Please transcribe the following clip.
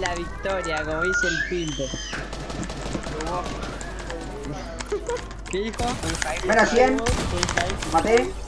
la victoria, como dice el Pimpe. ¿Qué dijo? Mira, 100. Maté.